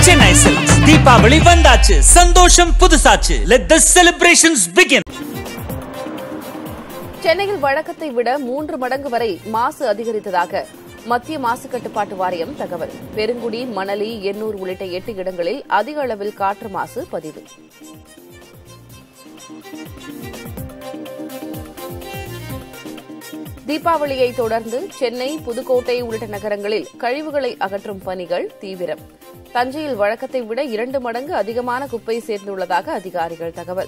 Chennai Silks Deepavali vandachu sandosham pudusachu let the celebrations begin. சென்னையில் வழக்கத்தை விட 3 மடங்கு வரை மாசு அதிகரித்ததாக மத்திய மாசு கட்டுப்பாட்டு வாரியம் தகவல். பெருங்குடி, மணலி, எண்ணூர் உள்ளிட்ட 8 இடங்களில் அதிக அளவில் காற்று மாசு பதிவு. தீபாவளியை தொடர்ந்து சென்னை, புதுக்கோட்டை உள்ளிட்ட நகரங்களில் கழிவுகளை அகற்றும் பணிகள் தீவிரம். தஞ்சையில் வழக்கத்தை விட 2 மடங்கு அதிகமான குப்பை சேர்ந்துள்ளதாக அதிகாரிகள் தகவல்.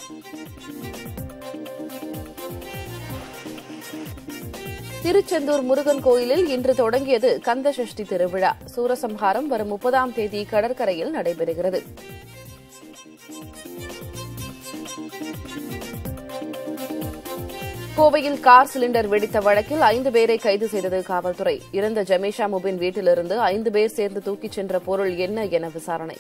திருச்செந்தூர் முருகன் கோயிலில் இன்று தொடங்கியது கந்த சஷ்டி திருவிழா. சூரசம்ஹாரம் வரும் 30ஆம் தேதி கடற்கரையில் நடைபெறுகிறது. கோவையில் கார் சிலிண்டர் வெடித்த வழக்கில் 5 பேரை கைது செய்தது காவல்துறை. இறந்த ஜமேஷா முபின் வீட்டிலிருந்து 5 பேர் சேர்ந்து தூக்கிச் சென்ற பொருள் என்ன என விசாரணை.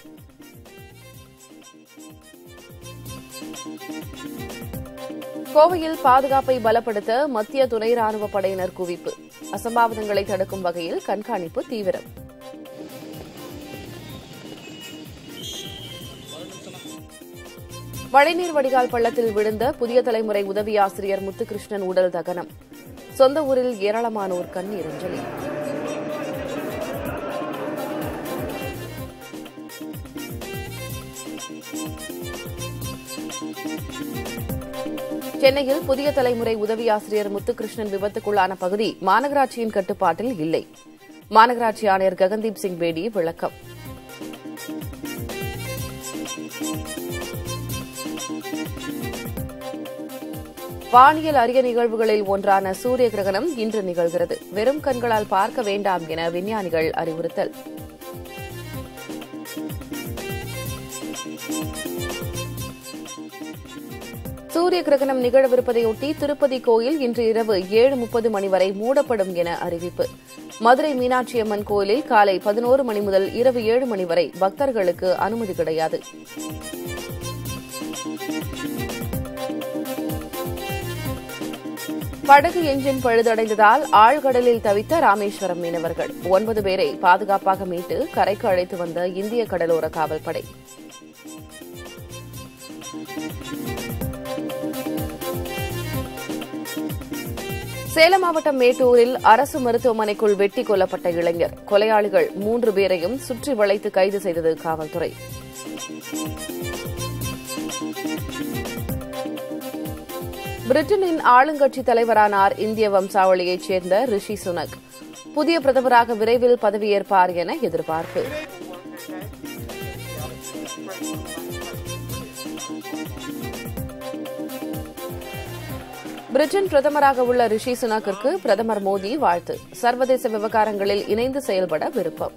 கோவையில் பாதுகாப்பை பலப்படுத்த மத்திய துணை ராணுவப் படையினர் குவிப்பு. அசம்பாவிதங்களை தடுக்கும் வகையில் கண்காணிப்பு தீவிரம். மழைநீர் வடிகால் பள்ளத்தில் விழுந்த புதிய தலைமுறை உதவி ஆசிரியர் முத்துகிருஷ்ணன் உடல் தகனம். சொந்த ஊரில் ஏராளமானோர் கண்ணீர் அஞ்சலி. சென்னையில் புதிய தலைமுறை உதவி ஆசிரியர் முத்துகிருஷ்ணன் விபத்துக்குள்ளான பகுதி மாநகராட்சியின் கட்டுப்பாட்டில் இல்லை. மாநகராட்சி ஆணையர் ககன்தீப் சிங் பேடி விளக்கம். வானியல் அரிய நிகழ்வுகளில் ஒன்றான சூரிய கிரகணம் இன்று நிகழ்கிறது. வெறும் கண்களால் பார்க்க வேண்டாம் என விஞ்ஞானிகள் அறிவுறுத்தல். சூரிய கிரகணம் நிகழவிருப்பதையொட்டி திருப்பதி கோயில் இன்று இரவு 7:30 மணி வரை மூடப்படும் என அறிவிப்பு. மதுரை மீனாட்சி அம்மன் கோயிலில் காலை 11 மணி முதல் இரவு 7 மணி வரை பக்தர்களுக்கு அனுமதி கிடையாது. படகு எஞ்சின் பழுதடைந்ததால் ஆழ்கடலில் தவித்த ராமேஸ்வரம் மீனவர்கள் 9 பேரை பாதுகாப்பாக மீட்டு கரைக்கு அழைத்து வந்த இந்திய கடலோர காவல்படை. சேலம் மாவட்டம் மேட்டூரில் அரசு மருத்துவமனைக்குள் வெட்டி கொல்லப்பட்ட இளைஞர். கொலையாளிகள் 3 பேரையும் சுற்றி வளைத்து கைது செய்தது காவல்துறை. பிரிட்டனின் ஆளுங்கட்சித் தலைவரானார் இந்திய வம்சாவளியைச் சேர்ந்த ரிஷி சுனக். புதிய பிரதமராக விரைவில் பதவியேற்பார் என எதிர்பார்ப்பு. பிரிட்டன் பிரதமராக உள்ள ரிஷி சுனக்கிற்கு பிரதமர் மோடி வாழ்த்து. சர்வதேச விவகாரங்களில் இணைந்து செயல்பட விருப்பம்.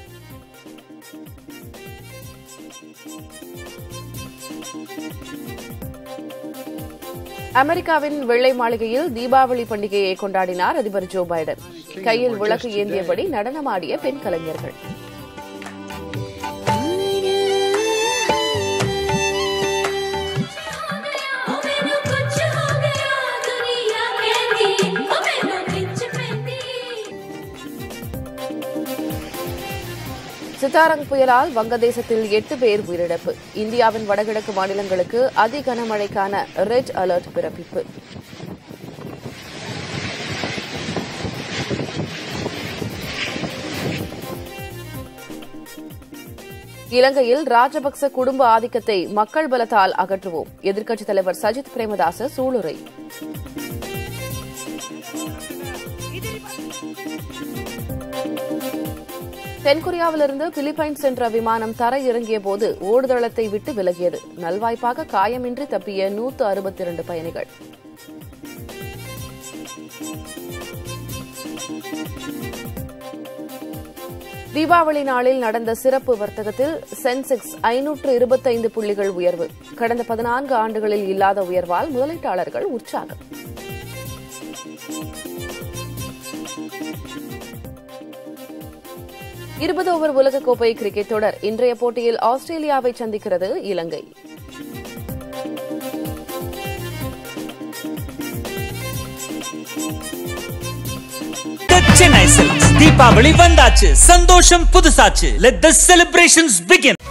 அமெரிக்காவின் வெள்ளை மாளிகையில் தீபாவளி பண்டிகையை கொண்டாடினார் அதிபர் ஜோ பைடன். கையில் விளக்கு ஏந்தியபடி நடனமாடிய பெண் கலைஞர்கள். சித்தாரங் புயலால் வங்கதேசத்தில் 8 பேர் உயிரிழப்பு. இந்தியாவின் வடகிழக்கு மாநிலங்களுக்கு அதி கனமழைக்கான ரெட் அலர்ட் பிறப்பிப்பு. இலங்கையில் ராஜபக்ச குடும்ப ஆதிக்கத்தை மக்கள் பலத்தால் அகற்றுவோம். எதிர்க்கட்சித் தலைவர் சஜித் பிரேமதாச சூளுரை. தென்கொரியாவிலிருந்து பிலிப்பைன்ஸ் சென்ற விமானம் தரையிறங்கிய போது ஓடுதளத்தை விட்டு விலகியது. நல்வாய்ப்பாக காயமின்றி தப்பிய 162 பயணிகள். தீபாவளி நாளில் நடந்த சிறப்பு வர்த்தகத்தில் சென்செக்ஸ் 525 புள்ளிகள் உயர்வு. கடந்த 14 ஆண்டுகளில் இல்லாத உயர்வால் முதலீட்டாளர்கள் உற்சாகம். 20 ஓவர் உலகக்கோப்பை கிரிக்கெட் தொடர். இன்றைய போட்டியில் ஆஸ்திரேலியாவை சந்திக்கிறது இலங்கை. Chennai Silks. தீபாவளி வந்தாச்சு, சந்தோஷம் புதுசாச்சு. Let the celebrations begin.